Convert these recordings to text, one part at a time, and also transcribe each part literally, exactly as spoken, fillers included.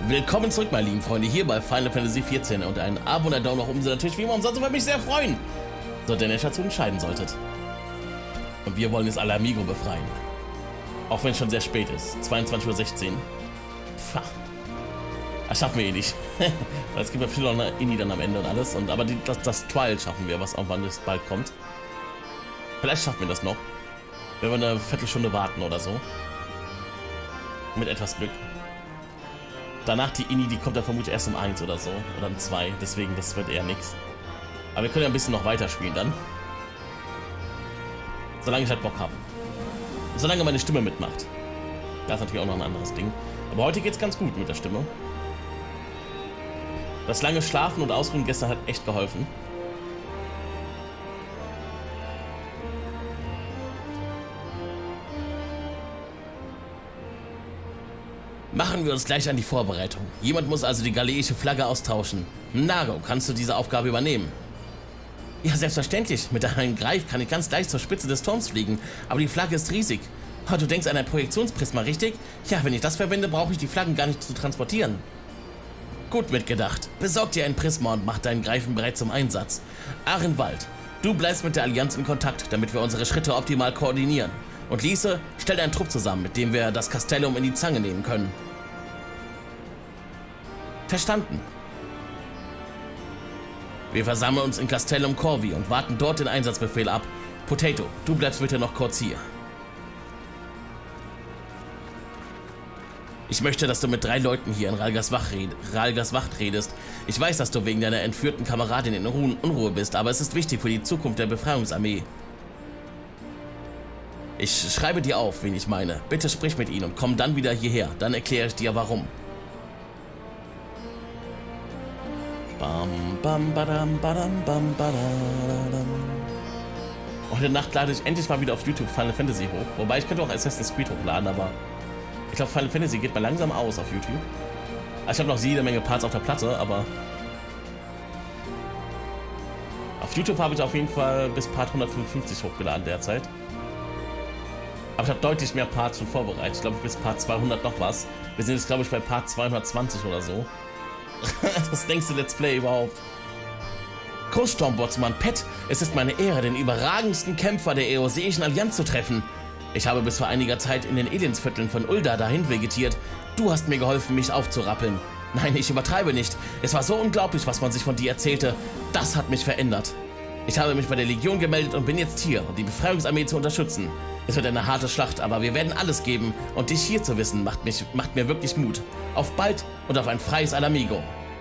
Willkommen zurück, meine lieben Freunde, hier bei Final Fantasy vierzehn und ein Abo und ein Daumen nach oben sind natürlich wie immer umsonst und würde mich sehr freuen, so denn ihr dazu entscheiden solltet. Und wir wollen jetzt Ala Mhigo befreien. Auch wenn es schon sehr spät ist, zweiundzwanzig Uhr sechzehn. Pfah. Das schaffen wir eh nicht. Weil es gibt ja viel noch eine Inni dann am Ende und alles. Und, aber die, das, das Trial schaffen wir, was irgendwann bald kommt. Vielleicht schaffen wir das noch. Wenn wir eine Viertelstunde warten oder so. Mit etwas Glück. Danach die Inni, die kommt dann vermutlich erst um eins oder so. Oder um zwei. Deswegen, das wird eher nichts. Aber wir können ja ein bisschen noch weiterspielen dann. Solange ich halt Bock habe. Solange meine Stimme mitmacht. Das ist natürlich auch noch ein anderes Ding. Aber heute geht's ganz gut mit der Stimme. Das lange Schlafen und Ausruhen gestern hat echt geholfen. Machen wir uns gleich an die Vorbereitung. Jemand muss also die galeische Flagge austauschen. Nago, kannst du diese Aufgabe übernehmen? Ja, selbstverständlich. Mit einem Greif kann ich ganz leicht zur Spitze des Turms fliegen. Aber die Flagge ist riesig. Oh, du denkst an ein Projektionsprisma, richtig? Ja, wenn ich das verwende, brauche ich die Flaggen gar nicht zu transportieren. Gut mitgedacht. Besorg dir ein Prisma und mach deinen Greifen bereit zum Einsatz. Arenwald, du bleibst mit der Allianz in Kontakt, damit wir unsere Schritte optimal koordinieren. Und Lyse, stell deinen Trupp zusammen, mit dem wir das Castellum in die Zange nehmen können. Verstanden. Wir versammeln uns in Castellum Corvi und warten dort den Einsatzbefehl ab. Potato, du bleibst bitte noch kurz hier. Ich möchte, dass du mit drei Leuten hier in Rhalgas Wacht, red Rhalgas Wacht redest. Ich weiß, dass du wegen deiner entführten Kameradin in Unruhe bist, aber es ist wichtig für die Zukunft der Befreiungsarmee. Ich schreibe dir auf, wen ich meine. Bitte sprich mit ihnen und komm dann wieder hierher. Dann erkläre ich dir, warum. Bam, bam, badam, badam, bam, badam. Heute Nacht lade ich endlich mal wieder auf YouTube Final Fantasy hoch. Wobei, ich könnte auch Assassin's Creed hochladen, aber ich glaube, Final Fantasy geht mal langsam aus auf YouTube. Also ich habe noch jede Menge Parts auf der Platte, aber auf YouTube habe ich auf jeden Fall bis Part hundertfünfundfünfzig hochgeladen derzeit. Aber ich habe deutlich mehr Parts schon vorbereitet. Ich glaube, bis Part zweihundert noch was. Wir sind jetzt, glaube ich, bei Part zweihundertzwanzig oder so. Das längste Let's Play überhaupt. Großsturmbotsmann Pet, es ist meine Ehre, den überragendsten Kämpfer der Eoseischen Allianz zu treffen. Ich habe bis vor einiger Zeit in den Elendsvierteln von Ul'dah dahin vegetiert. Du hast mir geholfen, mich aufzurappeln. Nein, ich übertreibe nicht. Es war so unglaublich, was man sich von dir erzählte. Das hat mich verändert. Ich habe mich bei der Legion gemeldet und bin jetzt hier, um die Befreiungsarmee zu unterstützen. Es wird eine harte Schlacht, aber wir werden alles geben. Und dich hier zu wissen, macht, mich, macht mir wirklich Mut. Auf bald und auf ein freies Ala Mhigo.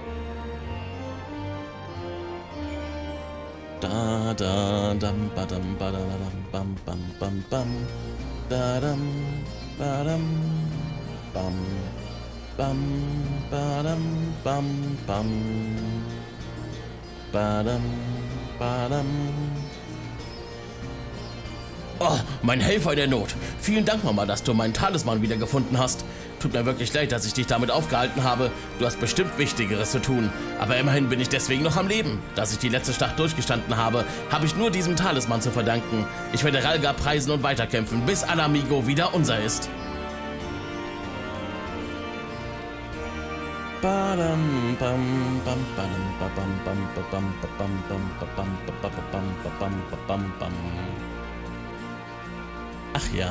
Da da dam badam badam bam bam bam bam da dam badam bam bam badam bam bam badam badam. Oh, mein Helfer in der Not. Vielen Dank, Mama, dass du meinen Talisman wiedergefunden hast. Tut mir wirklich leid, dass ich dich damit aufgehalten habe. Du hast bestimmt Wichtigeres zu tun. Aber immerhin bin ich deswegen noch am Leben. Dass ich die letzte Schlacht durchgestanden habe, habe ich nur diesem Talisman zu verdanken. Ich werde Rhalga preisen und weiterkämpfen, bis Ala Mhigo wieder unser ist. Badam, bam, bam, bam, bam, bam, bam, bam, bam, bam, bam, bam, bam. Ach ja.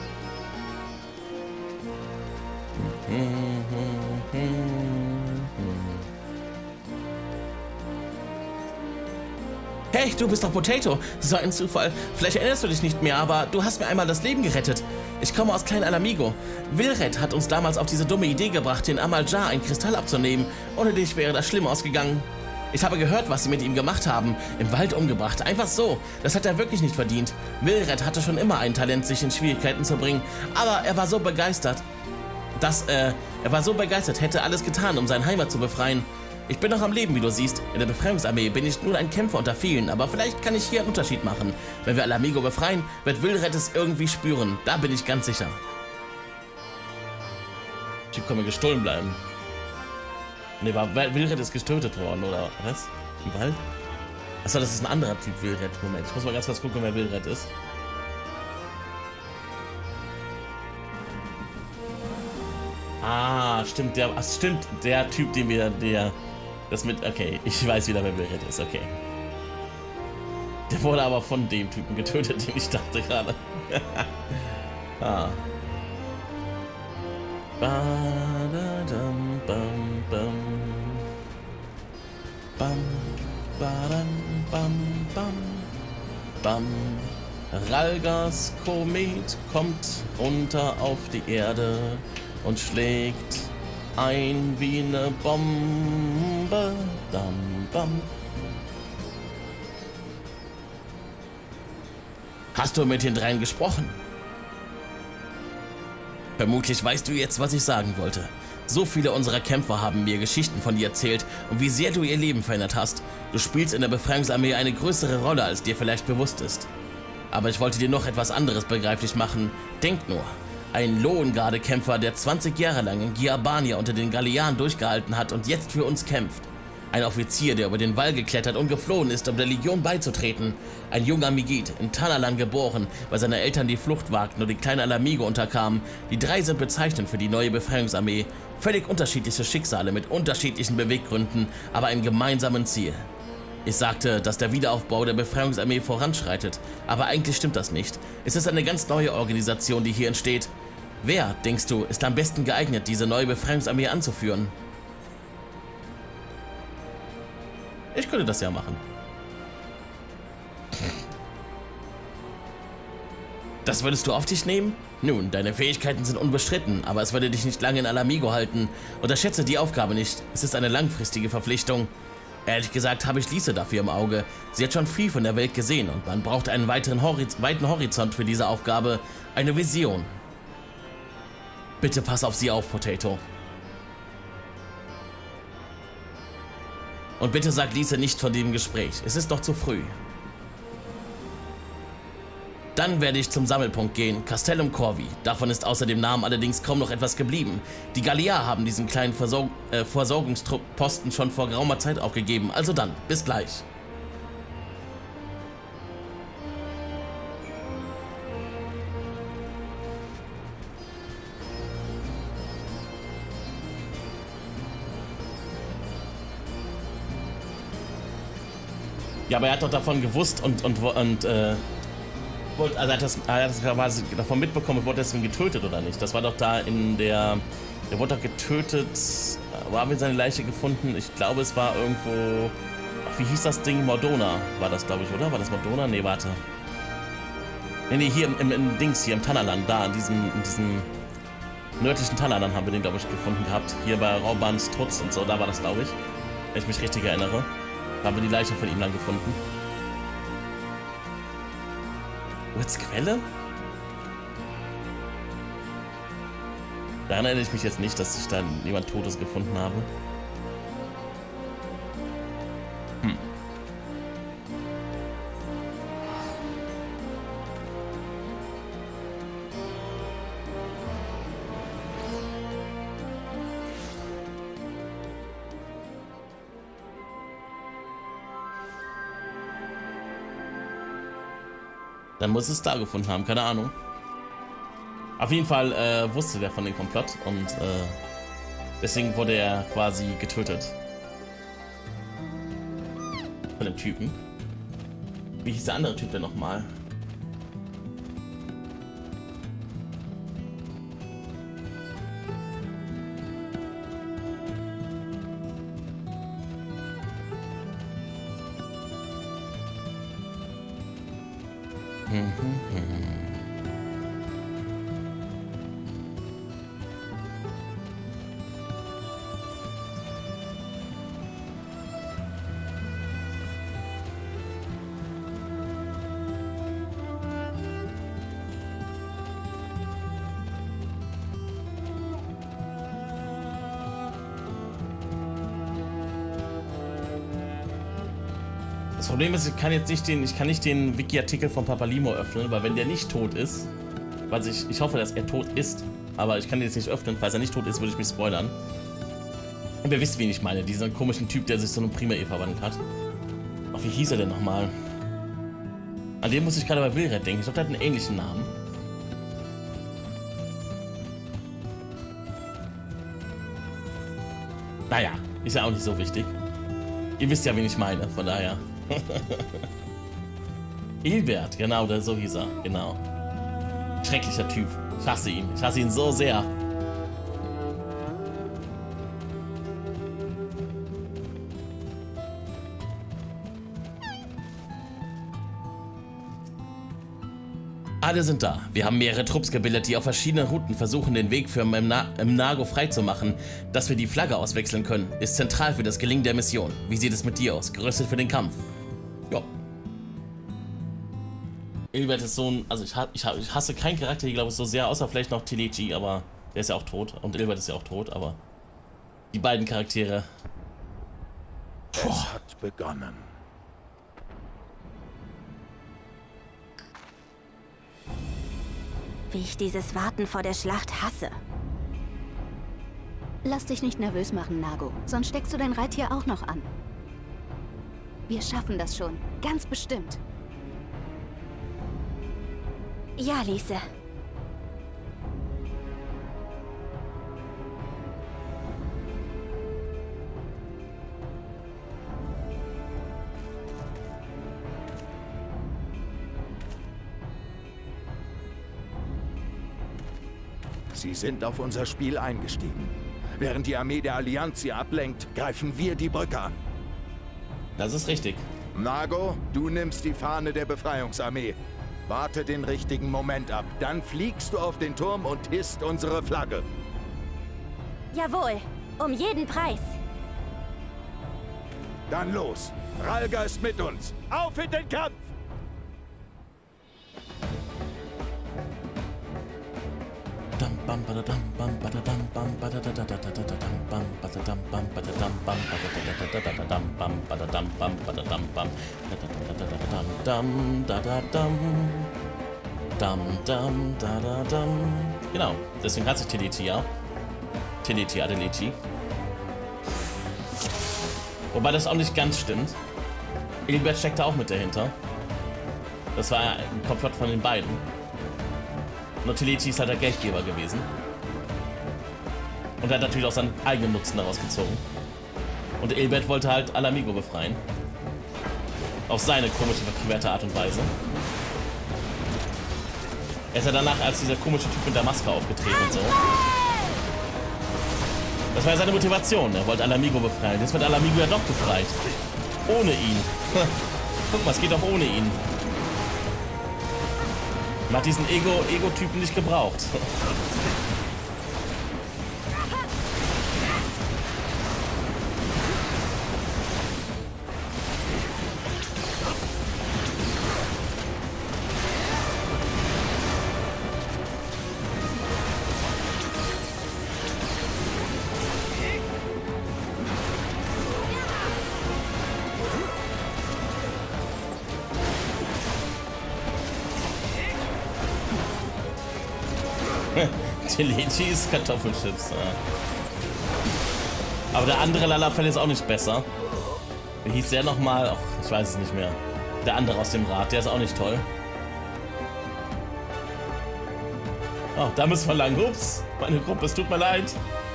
Hey, du bist doch Potato. So ein Zufall. Vielleicht erinnerst du dich nicht mehr, aber du hast mir einmal das Leben gerettet. Ich komme aus Klein Ala Mhigo. Wilred hat uns damals auf diese dumme Idee gebracht, den Amal Jar einen Kristall abzunehmen. Ohne dich wäre das schlimm ausgegangen. Ich habe gehört, was sie mit ihm gemacht haben. Im Wald umgebracht. Einfach so. Das hat er wirklich nicht verdient. Wilred hatte schon immer ein Talent, sich in Schwierigkeiten zu bringen. Aber er war so begeistert. Das, äh, er war so begeistert, hätte alles getan, um seine Heimat zu befreien. Ich bin noch am Leben, wie du siehst. In der Befreiungsarmee bin ich nur ein Kämpfer unter vielen. Aber vielleicht kann ich hier einen Unterschied machen. Wenn wir Ala Mhigo befreien, wird Wilred es irgendwie spüren. Da bin ich ganz sicher. Typ kann mir gestohlen bleiben. Ne, war Wilred ist getötet worden, oder was? Im Wald? Achso, das ist ein anderer Typ Wilred. Moment, ich muss mal ganz kurz gucken, wer Wilred ist. Ah, Ah, stimmt, der, ach, stimmt, der Typ, den wir, der, das mit, okay, ich weiß wieder, wer Wilred ist, okay. Der wurde aber von dem Typen getötet, den ich dachte gerade. ah. Ba-da-dam, bam, bam. Bam, badam, bam, bam, bam. Ralgas Komet kommt runter auf die Erde und schlägt ein wie eine Bombe. Dam, bam. Hast du mit den dreien gesprochen? Vermutlich weißt du jetzt, was ich sagen wollte. So viele unserer Kämpfer haben mir Geschichten von dir erzählt und wie sehr du ihr Leben verändert hast. Du spielst in der Befreiungsarmee eine größere Rolle, als dir vielleicht bewusst ist. Aber ich wollte dir noch etwas anderes begreiflich machen. Denk nur, ein Lohengarde-Kämpfer, der zwanzig Jahre lang in Giabania unter den Gallianen durchgehalten hat und jetzt für uns kämpft. Ein Offizier, der über den Wall geklettert und geflohen ist, um der Legion beizutreten. Ein junger Migit, in Tanalan geboren, weil seine Eltern die Flucht wagten und die kleine Alamigo unterkamen. Die drei sind bezeichnend für die neue Befreiungsarmee. Völlig unterschiedliche Schicksale mit unterschiedlichen Beweggründen, aber einem gemeinsamen Ziel. Ich sagte, dass der Wiederaufbau der Befreiungsarmee voranschreitet, aber eigentlich stimmt das nicht. Es ist eine ganz neue Organisation, die hier entsteht. Wer, denkst du, ist am besten geeignet, diese neue Befreiungsarmee anzuführen? Ich könnte das ja machen. Das würdest du auf dich nehmen? Nun, deine Fähigkeiten sind unbestritten, aber es würde dich nicht lange in Alamigo halten. Unterschätze die Aufgabe nicht. Es ist eine langfristige Verpflichtung. Ehrlich gesagt habe ich Lise dafür im Auge. Sie hat schon viel von der Welt gesehen und man braucht einen weiteren Horiz- weiten Horizont für diese Aufgabe. Eine Vision. Bitte pass auf sie auf, Potato. Und bitte sag Lise nicht von dem Gespräch. Es ist noch zu früh. Dann werde ich zum Sammelpunkt gehen, Castellum Corvi. Davon ist außer dem Namen allerdings kaum noch etwas geblieben. Die Gallier haben diesen kleinen Versorg äh, Versorgungsposten schon vor geraumer Zeit aufgegeben. Also dann, bis gleich. Ja, aber er hat doch davon gewusst und, und, und äh, wollte, also er hat das, er hat das quasi davon mitbekommen und wurde deswegen getötet, oder nicht? Das war doch da in der, der wurde doch getötet, wo haben wir seine Leiche gefunden? Ich glaube, es war irgendwo, ach, wie hieß das Ding? Mordona war das, glaube ich, oder? War das Mordona? Nee, warte. Nee, nee, hier im, im, im Dings, hier im Tannerland, da, in diesem, in diesem nördlichen Tannerland haben wir den, glaube ich, gefunden gehabt. Hier bei Raubans Trutz und so, da war das, glaube ich, wenn ich mich richtig erinnere. Da haben wir die Leiche von ihm dann gefunden. Woods Quelle? Daran erinnere ich mich jetzt nicht, dass ich da jemand Totes gefunden habe. Hm. Dann muss es da gefunden haben, keine Ahnung. Auf jeden Fall äh, wusste der von dem Komplott und äh, deswegen wurde er quasi getötet. Von dem Typen. Wie hieß der andere Typ denn nochmal? Das Problem ist, ich kann jetzt nicht den, ich kann nicht den Wiki-Artikel von Papalimo öffnen, weil wenn der nicht tot ist, was ich, ich hoffe, dass er tot ist, aber ich kann den jetzt nicht öffnen, falls er nicht tot ist, würde ich mich spoilern. Und ihr wisst, wen ich meine, diesen komischen Typ, der sich so eine Prima-E verwandelt hat. Ach, wie hieß er denn nochmal? An den muss ich gerade bei Wilred denken, ich glaube, der hat einen ähnlichen Namen. Naja, ist ja auch nicht so wichtig. Ihr wisst ja, wen ich meine, von daher. Ilbert, genau, der, so hieß er, genau. Schrecklicher Typ. Ich hasse ihn. Ich hasse ihn so sehr. Alle sind da. Wir haben mehrere Trupps gebildet, die auf verschiedenen Routen versuchen, den Weg für Mnago freizumachen. Dass wir die Flagge auswechseln können, ist zentral für das Gelingen der Mission. Wie sieht es mit dir aus? Gerüstet für den Kampf? Ja. Ilbert ist so ein... Also ich, ich, ich hasse keinen Charakter hier, glaube ich, so sehr, außer vielleicht noch Telechi, aber der ist ja auch tot. Und Ilbert ist ja auch tot, aber... Die beiden Charaktere... Es Boah. hat begonnen. Wie ich dieses Warten vor der Schlacht hasse. Lass dich nicht nervös machen, Nago. Sonst steckst du dein Reittier auch noch an. Wir schaffen das schon. Ganz bestimmt. Ja, Lise. Sie sind auf unser Spiel eingestiegen. Während die Armee der Allianz sie ablenkt, greifen wir die Brücke an. Das ist richtig. Nago, du nimmst die Fahne der Befreiungsarmee. Warte den richtigen Moment ab. Dann fliegst du auf den Turm und hisst unsere Flagge. Jawohl, um jeden Preis. Dann los. Rhalga ist mit uns. Auf in den Kampf! Genau, deswegen hat sich Telechi ja. Telechi, Adelechi. Wobei das auch nicht ganz stimmt. Ilbert steckt da auch mit dahinter. Das war ein Komplott von den beiden. Nur Telechi ist halt der Geldgeber gewesen. Und er hat natürlich auch seinen eigenen Nutzen daraus gezogen. Und Ilbert wollte halt Ala-Mhigo befreien. Auf seine komische, verquerte Art und Weise. Er ist ja danach als dieser komische Typ mit der Maske aufgetreten und so. Das war ja seine Motivation. Er wollte Ala-Mhigo befreien. Jetzt wird Ala-Mhigo ja doch befreit. Ohne ihn. Guck mal, es geht auch ohne ihn. Man hat diesen Ego, Ego-Typen nicht gebraucht. Telechis Kartoffelchips. Ja. Aber der andere Lalafell ist auch nicht besser. Wie hieß der nochmal? Ach, ich weiß es nicht mehr. Der andere aus dem Rad, der ist auch nicht toll. Oh, da müssen wir lang. Ups, meine Gruppe, es tut mir leid.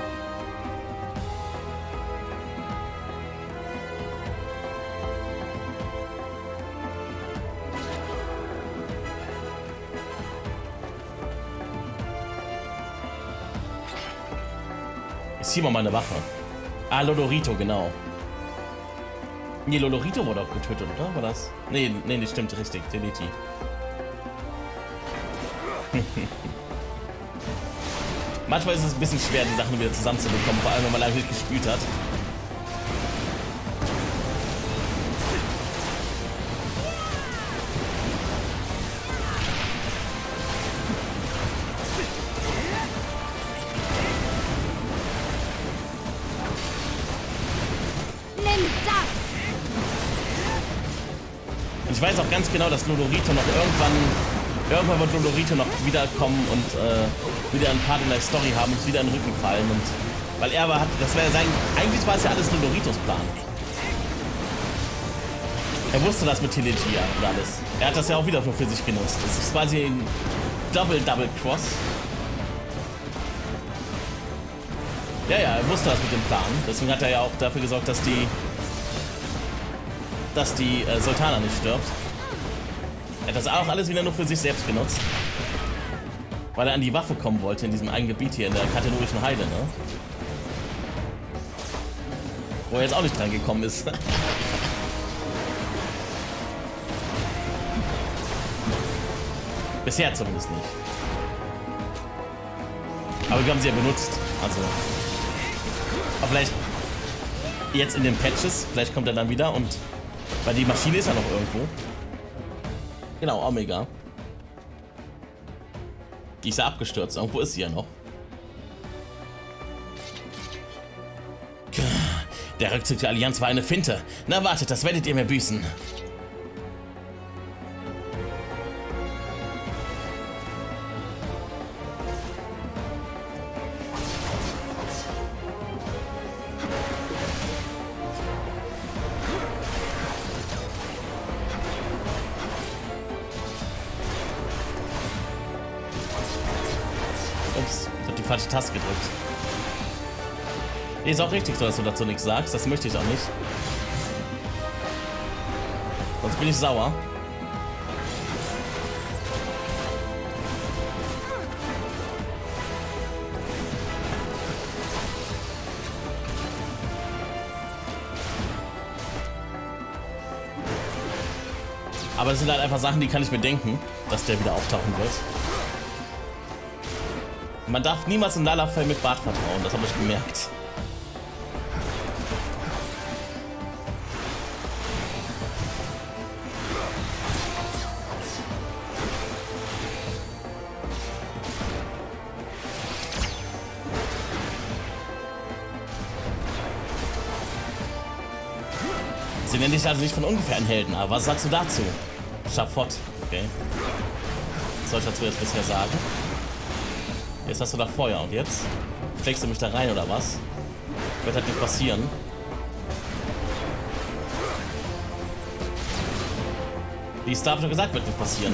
Ich zieh mal meine Waffe. Ah, Lolorito, genau. Nee, Lolorito wurde auch getötet, oder? War das? Nee, nee, das stimmt, richtig. Telechi. Manchmal ist es ein bisschen schwer, die Sachen wieder zusammenzubekommen, vor allem, wenn man lange nicht gespielt hat. Ich weiß auch ganz genau, dass Lolorito noch irgendwann, irgendwann wird Lolorito noch wiederkommen und äh, wieder ein Part in der Story haben und wieder in den Rücken fallen. Und weil er aber hat, das wäre sein, eigentlich war es ja alles Loloritos Plan. Er wusste das mit Telechi und alles. Er hat das ja auch wieder für sich genutzt. Das ist quasi ein Double Double Cross. Ja, ja, er wusste das mit dem Plan. Deswegen hat er ja auch dafür gesorgt, dass die dass die äh, Sultana nicht stirbt. Er hat das auch alles wieder nur für sich selbst genutzt. Weil er an die Waffe kommen wollte in diesem einen Gebiet hier in der kategorischen Heide, ne? Wo er jetzt auch nicht dran gekommen ist. Bisher zumindest nicht. Aber wir haben sie ja benutzt. Also. Aber vielleicht jetzt in den Patches, vielleicht kommt er dann wieder und. Weil die Maschine ist ja noch irgendwo. Genau, Omega. Die ist ja abgestürzt. Irgendwo ist sie ja noch. Der Rückzug der Allianz war eine Finte. Na wartet, das werdet ihr mir büßen. Ups, ich hab die falsche Taste gedrückt. Nee, ist auch richtig so, dass du dazu nichts sagst. Das möchte ich auch nicht. Sonst bin ich sauer. Aber es sind halt einfach Sachen, die kann ich mir denken, dass der wieder auftauchen wird. Man darf niemals in Lalafell mit Bart vertrauen, das habe ich gemerkt. Sie nennen dich also nicht von ungefähr einen Helden, aber was sagst du dazu? Schafott, okay. Was soll ich dazu jetzt bisher sagen? Jetzt hast du da Feuer und jetzt schlägst du mich da rein oder was? Wird halt nicht passieren. Wie es da gesagt wird nicht passieren.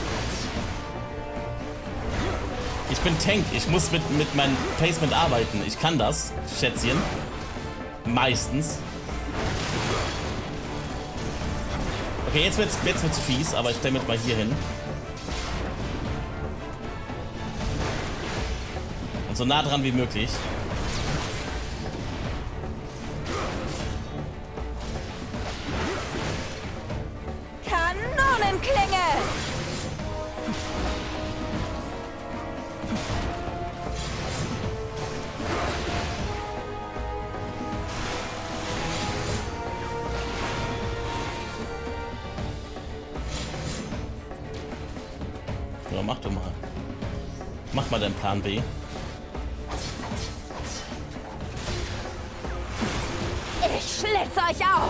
Ich bin Tank, ich muss mit, mit meinem Placement arbeiten. Ich kann das, Schätzchen. Meistens. Okay, jetzt wird's, jetzt wird's fies, aber ich stelle mich mal hier hin. Und so nah dran wie möglich. Kanonenklinge! Ja, mach doch mal. Mach mal deinen Plan B. Ich schlitze euch auf!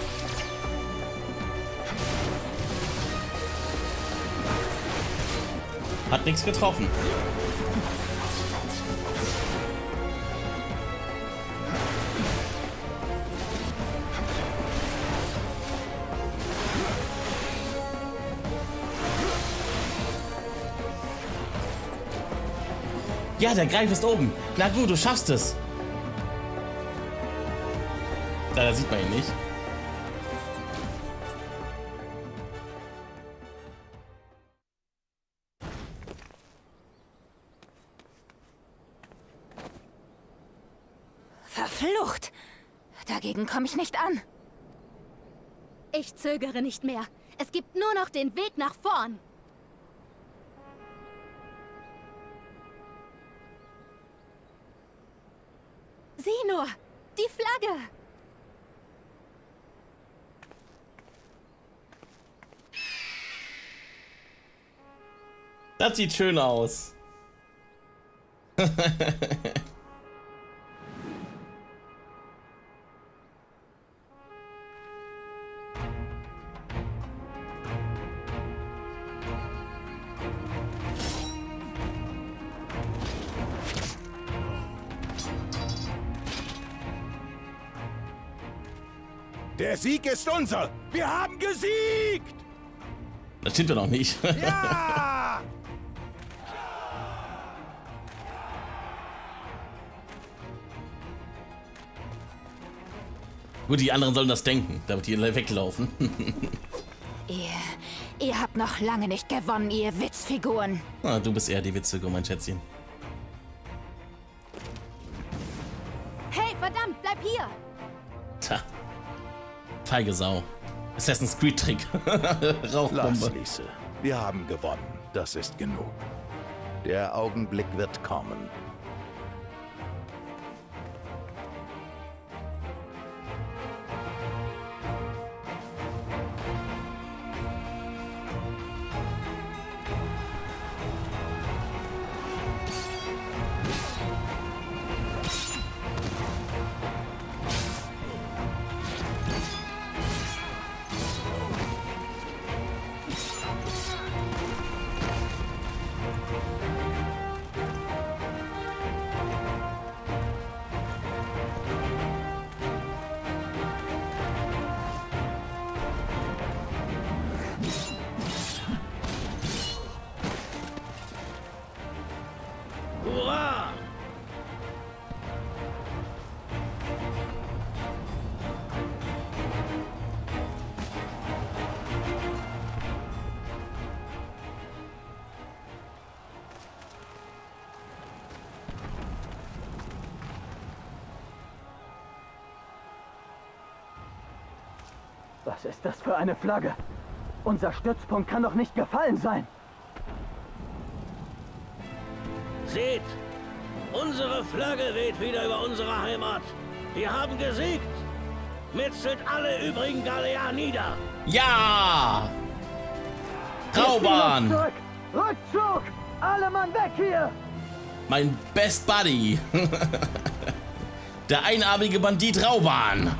Hat nichts getroffen. Ja, der Greif ist oben. Na gut, du schaffst es. Da, da sieht man ihn nicht. Verflucht! Dagegen komme ich nicht an. Ich zögere nicht mehr. Es gibt nur noch den Weg nach vorn. Sieh nur, die Flagge. Das sieht schön aus. Der Sieg ist unser! Wir haben gesiegt! Das stimmt ja noch nicht. Ja! Gut, die anderen sollen das denken, damit die weglaufen. Ihr, ihr habt noch lange nicht gewonnen, ihr Witzfiguren. Ah, du bist eher die Witzfigur, mein Schätzchen. Hey, verdammt, bleib hier! Tja. Feige Sau. Assassin's Creed Trick. Rauchbombe. Lass, Lise. Wir haben gewonnen. Das ist genug. Der Augenblick wird kommen. Hurra! Was ist das für eine Flagge? Unser Stützpunkt kann doch nicht gefallen sein. Seht! Unsere Flagge weht wieder über unsere Heimat. Wir haben gesiegt. Metzelt alle übrigen Gallier nieder. Ja! Rauban! Zurück! Rückzug! Alle Mann weg hier! Mein Best Buddy! Der einarmige Bandit Rauban!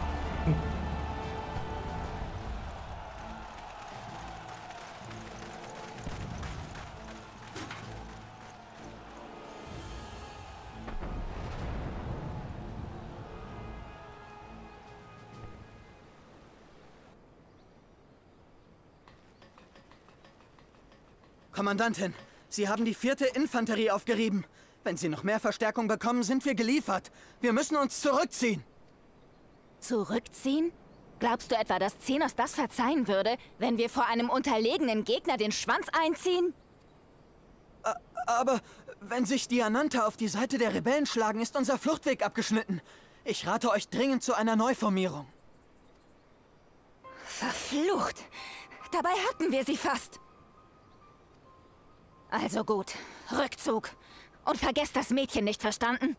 Kommandantin, Sie haben die vierte Infanterie aufgerieben. Wenn Sie noch mehr Verstärkung bekommen, sind wir geliefert. Wir müssen uns zurückziehen. Zurückziehen? Glaubst du etwa, dass Zenos das verzeihen würde, wenn wir vor einem unterlegenen Gegner den Schwanz einziehen? Aber wenn sich die Ananta auf die Seite der Rebellen schlagen, ist unser Fluchtweg abgeschnitten. Ich rate euch dringend zu einer Neuformierung. Verflucht! Dabei hatten wir sie fast. Also gut, Rückzug. Und vergesst das Mädchen nicht, verstanden?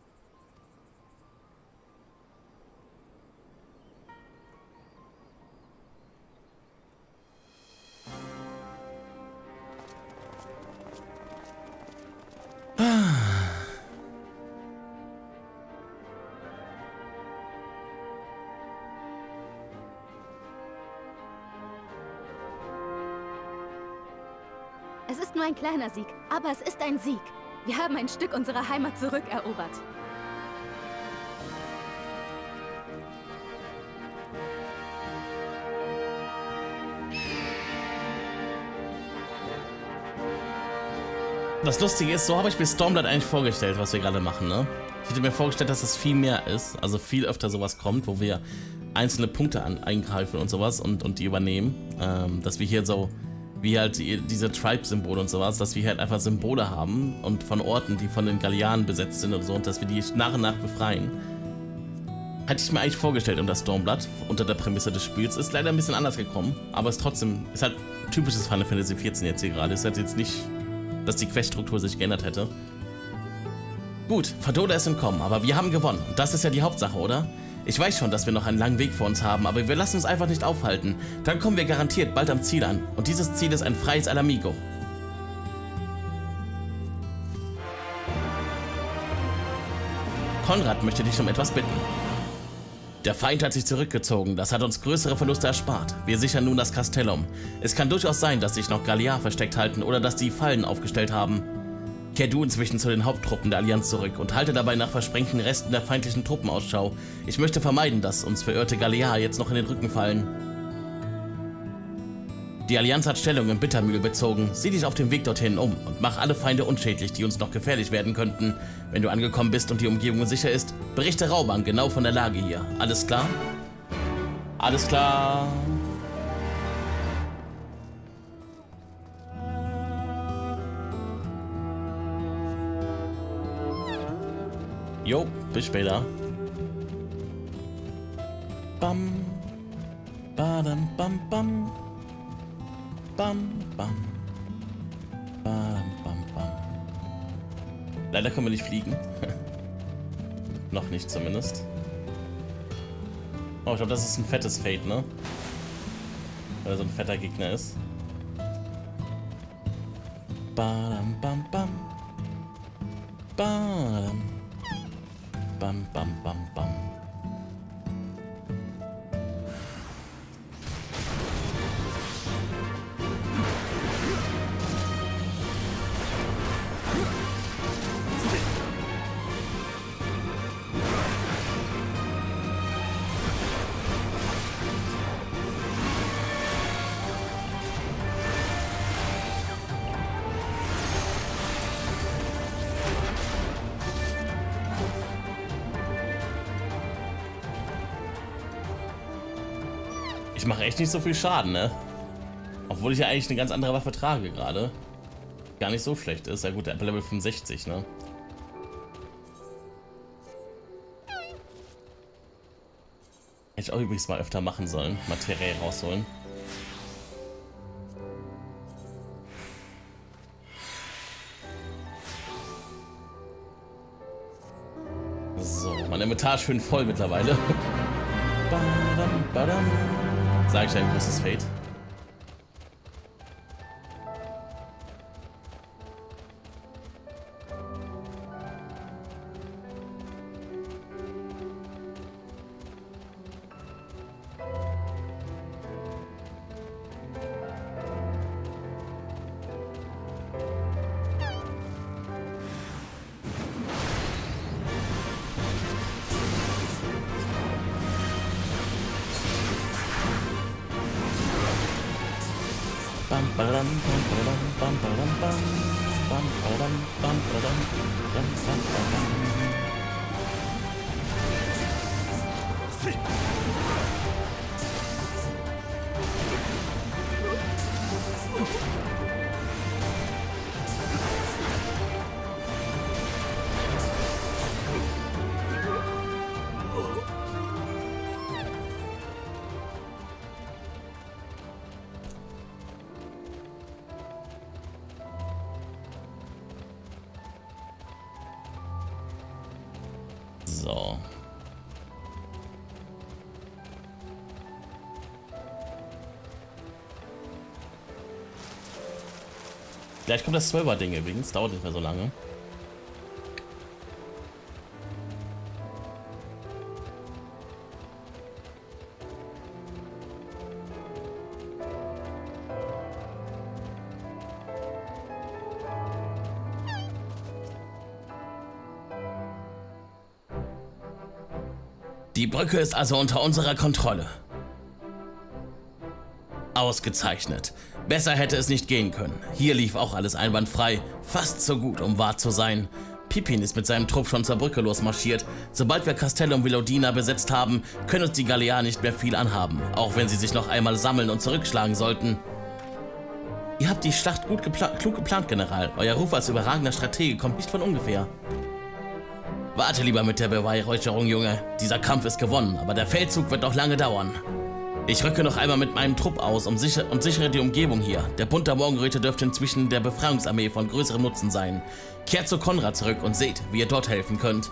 Es ist nur ein kleiner Sieg, aber es ist ein Sieg. Wir haben ein Stück unserer Heimat zurückerobert. Das Lustige ist, so habe ich mir Stormblood eigentlich vorgestellt, was wir gerade machen, ne? Ich hätte mir vorgestellt, dass es viel mehr ist, also viel öfter sowas kommt, wo wir einzelne Punkte an, eingreifen und sowas und, und die übernehmen. Ähm, dass wir hier so, wie halt die, diese Tribe-Symbole und sowas, dass wir halt einfach Symbole haben und von Orten, die von den Gallianen besetzt sind und so, und dass wir die nach und nach befreien. Hatte ich mir eigentlich vorgestellt unter Stormblood, unter der Prämisse des Spiels. Ist leider ein bisschen anders gekommen, aber ist trotzdem, ist halt typisches Final Fantasy vierzehn jetzt hier gerade. Ist halt jetzt nicht, dass die Queststruktur sich geändert hätte. Gut, Fadola ist entkommen, aber wir haben gewonnen. Und das ist ja die Hauptsache, oder? Ich weiß schon, dass wir noch einen langen Weg vor uns haben, aber wir lassen uns einfach nicht aufhalten. Dann kommen wir garantiert bald am Ziel an. Und dieses Ziel ist ein freies Alamigo. Konrad möchte dich um etwas bitten. Der Feind hat sich zurückgezogen, das hat uns größere Verluste erspart. Wir sichern nun das Castellum. Es kann durchaus sein, dass sich noch Gallier versteckt halten oder dass die Fallen aufgestellt haben. Kehr du inzwischen zu den Haupttruppen der Allianz zurück und halte dabei nach versprengten Resten der feindlichen Truppen Ausschau. Ich möchte vermeiden, dass uns verirrte Gallier jetzt noch in den Rücken fallen. Die Allianz hat Stellung im Bittermühl bezogen. Sieh dich auf dem Weg dorthin um und mach alle Feinde unschädlich, die uns noch gefährlich werden könnten. Wenn du angekommen bist und die Umgebung sicher ist, berichte Rauban genau von der Lage hier. Alles klar? Alles klar. Jo, bis später. Bam. Badam, bam, bam. Bam, bam. Bam, bam, bam. Leider können wir nicht fliegen. Noch nicht zumindest. Oh, ich glaube, das ist ein fettes Fate, ne? Weil er so ein fetter Gegner ist. Badam, bam, bam. Badam. Bam, bam, bam, bam. Ich mache echt nicht so viel Schaden, ne? Obwohl ich ja eigentlich eine ganz andere Waffe trage gerade. Gar nicht so schlecht ist. Ja gut, der Level fünfundsechzig, ne? Hätte ich auch übrigens mal öfter machen sollen. Materie rausholen. So, mein Inventar ist schön voll mittlerweile. Badam, badam. Sag ich ein großes Fate. Bam, badam, bam, badam, bam, badam, bam, bam, badam, bam, badam, bam, bam, badam. So. Gleich kommt das zwölfer-Ding übrigens, dauert nicht mehr so lange. Die Brücke ist also unter unserer Kontrolle. Ausgezeichnet. Besser hätte es nicht gehen können. Hier lief auch alles einwandfrei. Fast so gut, um wahr zu sein. Pippin ist mit seinem Trupp schon zur Brücke losmarschiert. Sobald wir Castellum Velodina besetzt haben, können uns die Galeaner nicht mehr viel anhaben. Auch wenn sie sich noch einmal sammeln und zurückschlagen sollten. Ihr habt die Schlacht gut gepla- klug geplant, General. Euer Ruf als überragender Stratege kommt nicht von ungefähr. Warte lieber mit der Beweihräucherung, Junge. Dieser Kampf ist gewonnen, aber der Feldzug wird noch lange dauern. Ich rücke noch einmal mit meinem Trupp aus um sicher und sichere die Umgebung hier. Der Bund der Morgenröte dürfte inzwischen der Befreiungsarmee von größerem Nutzen sein. Kehrt zu Konrad zurück und seht, wie ihr dort helfen könnt.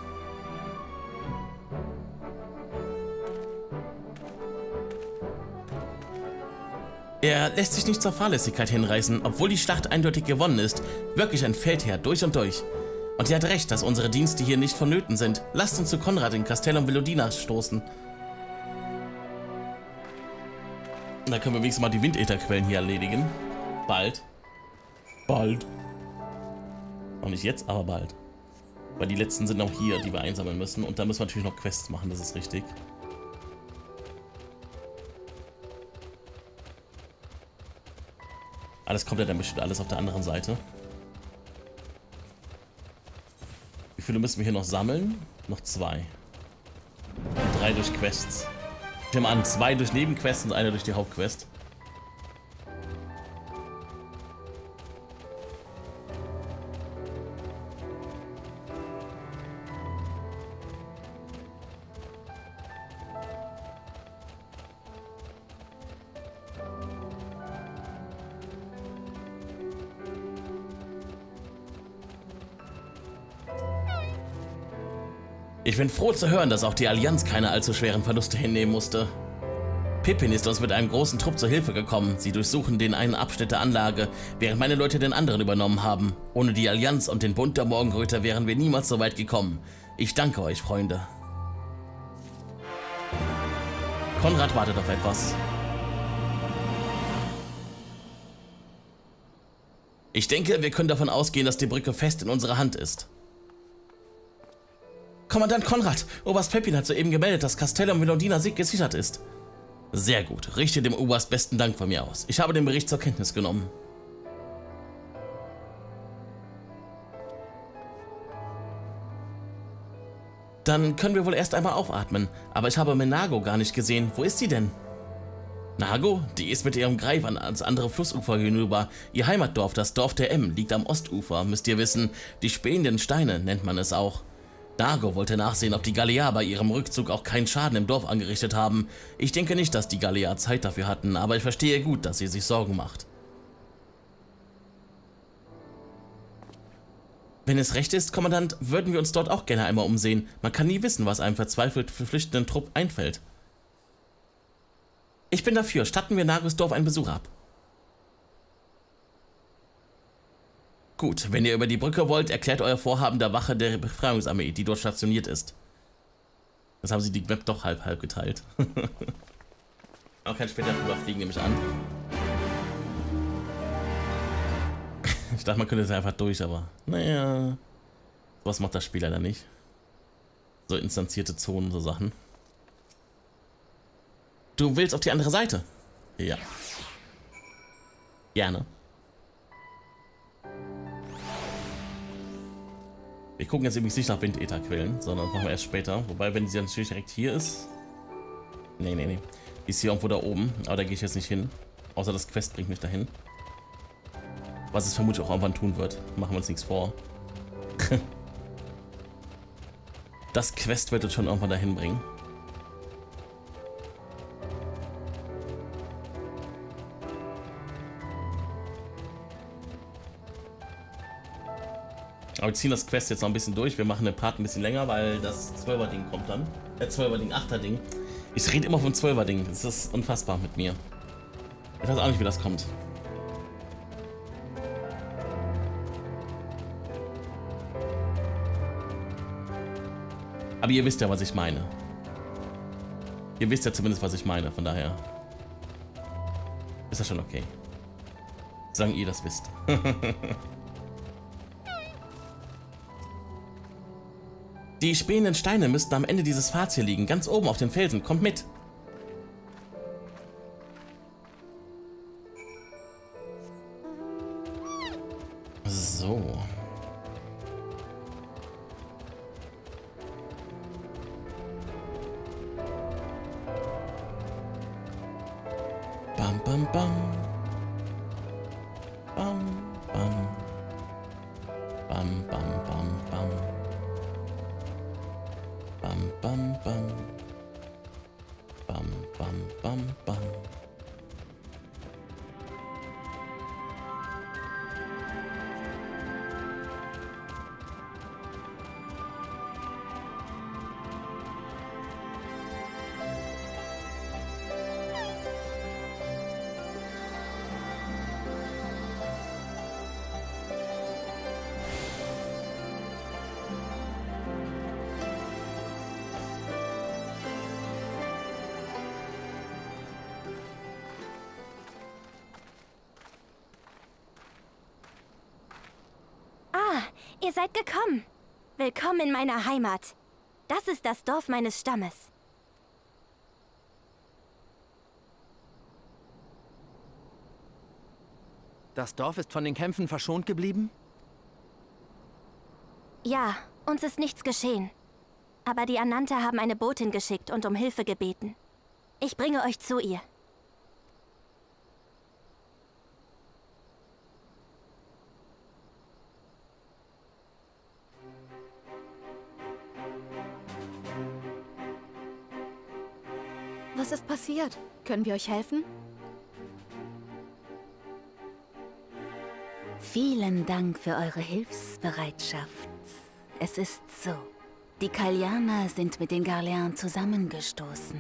Er lässt sich nicht zur Fahrlässigkeit hinreißen, obwohl die Schlacht eindeutig gewonnen ist. Wirklich ein Feldherr durch und durch. Und er hat recht, dass unsere Dienste hier nicht vonnöten sind. Lasst uns zu Konrad in Castellum Velodina stoßen. Da können wir wenigstens mal die Windätherquellen hier erledigen. Bald. Bald. Noch nicht jetzt, aber bald. Weil die letzten sind noch hier, die wir einsammeln müssen. Und da müssen wir natürlich noch Quests machen, das ist richtig. Alles kommt ja dann bestimmt alles auf der anderen Seite. Wie viele müssen wir hier noch sammeln? Noch zwei. Drei durch Quests. Ich nehme an, zwei durch Nebenquests und eine durch die Hauptquest. Ich bin froh zu hören, dass auch die Allianz keine allzu schweren Verluste hinnehmen musste. Pippin ist uns mit einem großen Trupp zur Hilfe gekommen. Sie durchsuchen den einen Abschnitt der Anlage, während meine Leute den anderen übernommen haben. Ohne die Allianz und den Bund der Morgenröter wären wir niemals so weit gekommen. Ich danke euch, Freunde. Konrad wartet auf etwas. Ich denke, wir können davon ausgehen, dass die Brücke fest in unserer Hand ist. Kommandant Konrad, Oberst Pippin hat soeben gemeldet, dass Castellum Melodina Sig gesichert ist. Sehr gut, richte dem Oberst besten Dank von mir aus. Ich habe den Bericht zur Kenntnis genommen. Dann können wir wohl erst einmal aufatmen, aber ich habe Menago gar nicht gesehen. Wo ist sie denn? Nago? Die ist mit ihrem Greif ans andere Flussufer hinüber. Ihr Heimatdorf, das Dorf der M, liegt am Ostufer, müsst ihr wissen. Die spähenden Steine nennt man es auch. Nago wollte nachsehen, ob die Gallier bei ihrem Rückzug auch keinen Schaden im Dorf angerichtet haben. Ich denke nicht, dass die Gallier Zeit dafür hatten, aber ich verstehe gut, dass sie sich Sorgen macht. Wenn es recht ist, Kommandant, würden wir uns dort auch gerne einmal umsehen. Man kann nie wissen, was einem verzweifelt flüchtenden Trupp einfällt. Ich bin dafür, statten wir Nagos Dorf einen Besuch ab. Gut, wenn ihr über die Brücke wollt, erklärt euer Vorhaben der Wache der Befreiungsarmee, die dort stationiert ist. Jetzt haben sie die Map doch halb halb geteilt. Man kann später rüberfliegen, nehme ich an. Ich dachte, man könnte es einfach durch, aber naja. Sowas macht das Spiel leider nicht. So instanzierte Zonen, so Sachen. Du willst auf die andere Seite? Ja. Gerne. Wir gucken jetzt übrigens nicht nach Windätherquellen, sondern das machen wir erst später. Wobei, wenn sie natürlich direkt hier ist... Nee, nee, nee. Die ist hier irgendwo da oben, aber da gehe ich jetzt nicht hin. Außer das Quest bringt mich dahin. Was es vermutlich auch irgendwann tun wird. Machen wir uns nichts vor. Das Quest wird uns schon irgendwann dahin bringen. Aber wir ziehen das Quest jetzt noch ein bisschen durch. Wir machen den Part ein bisschen länger, weil das zwölfer-Ding kommt dann. Der zwölfer-Ding, achter-Ding. Ich rede immer vom zwölfer-Ding. Das ist unfassbar mit mir. Ich weiß auch nicht, wie das kommt. Aber ihr wisst ja, was ich meine. Ihr wisst ja zumindest, was ich meine. Von daher ist das schon okay. Solange ihr das wisst. Die spähenden Steine müssten am Ende dieses Pfads hier liegen, ganz oben auf den Felsen. Kommt mit. So. Bam, bam, bam. Bam, bam. Bam, bam, bam, bam. Bam, bam, bam. Bam, bam, bam, bam. Ihr seid gekommen. Willkommen in meiner Heimat. Das ist das Dorf meines Stammes. Das Dorf ist von den Kämpfen verschont geblieben? Ja, uns ist nichts geschehen. Aber die Ananta haben eine Botin geschickt und um Hilfe gebeten. Ich bringe euch zu ihr. Was ist passiert? Können wir euch helfen? Vielen Dank für eure Hilfsbereitschaft. Es ist so. Die Kallianer sind mit den Garlean zusammengestoßen.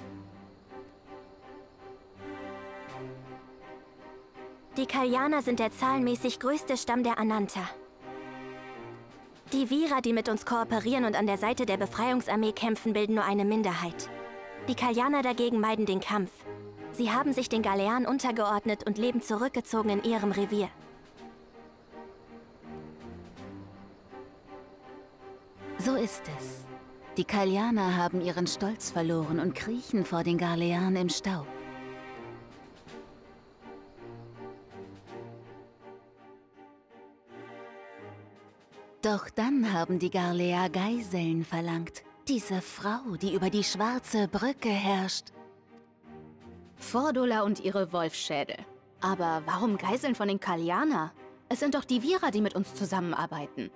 Die Kallianer sind der zahlenmäßig größte Stamm der Ananta. Die Vira, die mit uns kooperieren und an der Seite der Befreiungsarmee kämpfen, bilden nur eine Minderheit. Die Kallianer dagegen meiden den Kampf. Sie haben sich den Galeanen untergeordnet und leben zurückgezogen in ihrem Revier. So ist es. Die Kallianer haben ihren Stolz verloren und kriechen vor den Garlean im Staub. Doch dann haben die Garlea Geiseln verlangt. Diese Frau, die über die schwarze Brücke herrscht. Fordula und ihre Wolfsschädel. Aber warum Geiseln von den Kallianer? Es sind doch die Vira, die mit uns zusammenarbeiten.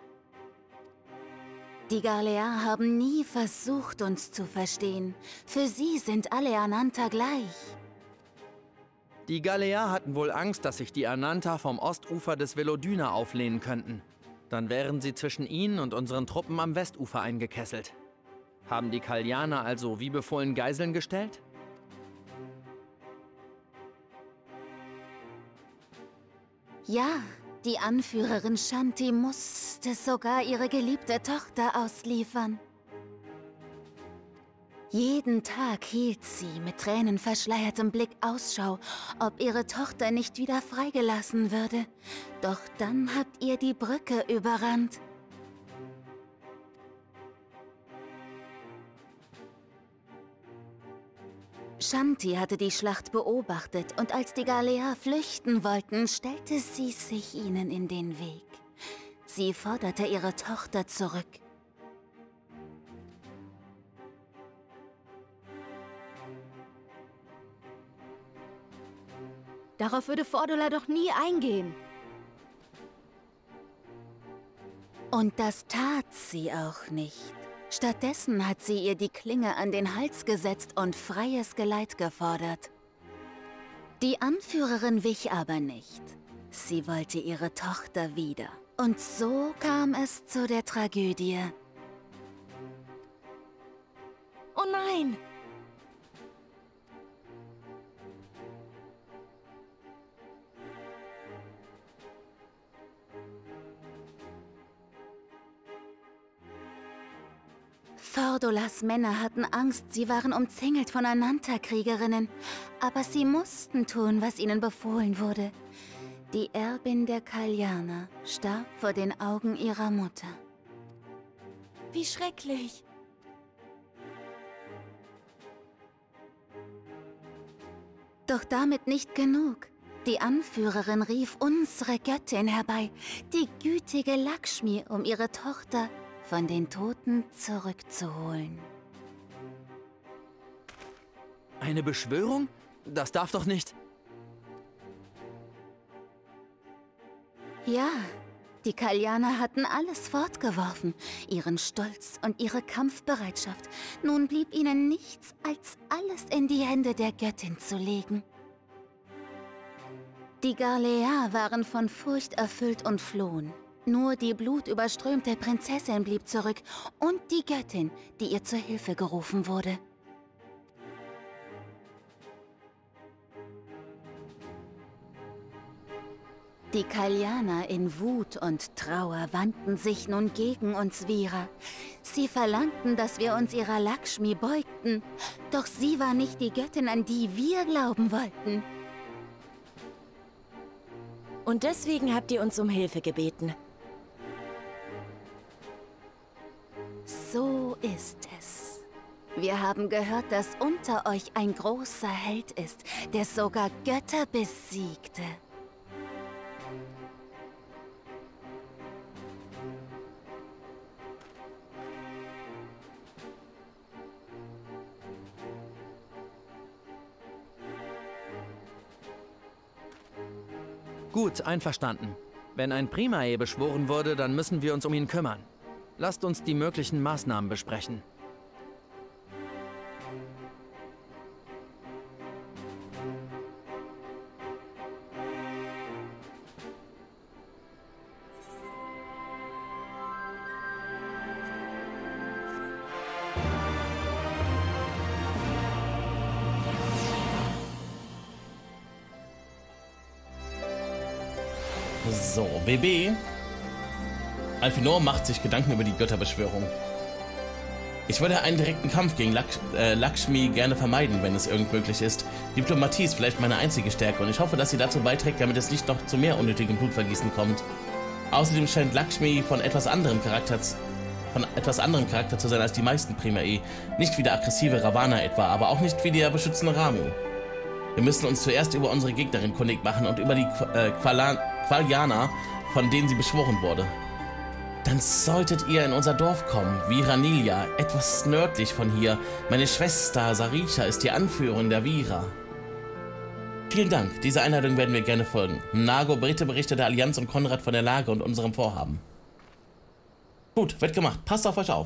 Die Garlea haben nie versucht, uns zu verstehen. Für sie sind alle Ananta gleich. Die Galea hatten wohl Angst, dass sich die Ananta vom Ostufer des Velodyna auflehnen könnten. Dann wären sie zwischen ihnen und unseren Truppen am Westufer eingekesselt. Haben die Kallianer also wie befohlen Geiseln gestellt? Ja, die Anführerin Shanti musste sogar ihre geliebte Tochter ausliefern. Jeden Tag hielt sie mit tränenverschleiertem Blick Ausschau, ob ihre Tochter nicht wieder freigelassen würde. Doch dann habt ihr die Brücke überrannt. Shanti hatte die Schlacht beobachtet und als die Galea flüchten wollten, stellte sie sich ihnen in den Weg. Sie forderte ihre Tochter zurück. Darauf würde Fordula doch nie eingehen. Und das tat sie auch nicht. Stattdessen hat sie ihr die Klinge an den Hals gesetzt und freies Geleit gefordert. Die Anführerin wich aber nicht. Sie wollte ihre Tochter wieder. Und so kam es zu der Tragödie. Oh nein! Fordulas Männer hatten Angst, sie waren umzingelt von Ananta-Kriegerinnen. Aber sie mussten tun, was ihnen befohlen wurde. Die Erbin der Kallianer starb vor den Augen ihrer Mutter. Wie schrecklich! Doch damit nicht genug. Die Anführerin rief unsere Göttin herbei, die gütige Lakshmi, um ihre Tochter von den Toten zurückzuholen. Eine Beschwörung? Das darf doch nicht... Ja, die Kallianer hatten alles fortgeworfen, ihren Stolz und ihre Kampfbereitschaft. Nun blieb ihnen nichts, als alles in die Hände der Göttin zu legen. Die Garlea waren von Furcht erfüllt und flohen. Nur die blutüberströmte Prinzessin blieb zurück und die Göttin, die ihr zur Hilfe gerufen wurde. Die Kallianer in Wut und Trauer wandten sich nun gegen uns Vira. Sie verlangten, dass wir uns ihrer Lakshmi beugten. Doch sie war nicht die Göttin, an die wir glauben wollten. Und deswegen habt ihr uns um Hilfe gebeten. So ist es. Wir haben gehört, dass unter euch ein großer Held ist, der sogar Götter besiegte. Gut, einverstanden. Wenn ein Primae beschworen wurde, dann müssen wir uns um ihn kümmern. Lasst uns die möglichen Maßnahmen besprechen. So, B B. Alfinor macht sich Gedanken über die Götterbeschwörung. Ich würde einen direkten Kampf gegen Lak äh, Lakshmi gerne vermeiden, wenn es irgend möglich ist. Diplomatie ist vielleicht meine einzige Stärke und ich hoffe, dass sie dazu beiträgt, damit es nicht noch zu mehr unnötigem Blutvergießen kommt. Außerdem scheint Lakshmi von etwas anderem Charakter von etwas anderem Charakter zu sein als die meisten Primae. Nicht wie der aggressive Ravana etwa, aber auch nicht wie der beschützende Ramu. Wir müssen uns zuerst über unsere Gegnerin kundig machen und über die äh, Qualjana, von denen sie beschworen wurde. Dann solltet ihr in unser Dorf kommen, Viranilia, etwas nördlich von hier. Meine Schwester Sarisha ist die Anführerin der Vira. Vielen Dank, dieser Einladung werden wir gerne folgen. Nago, bitte berichte der Allianz und Konrad von der Lage und unserem Vorhaben. Gut, wird gemacht. Passt auf euch auf.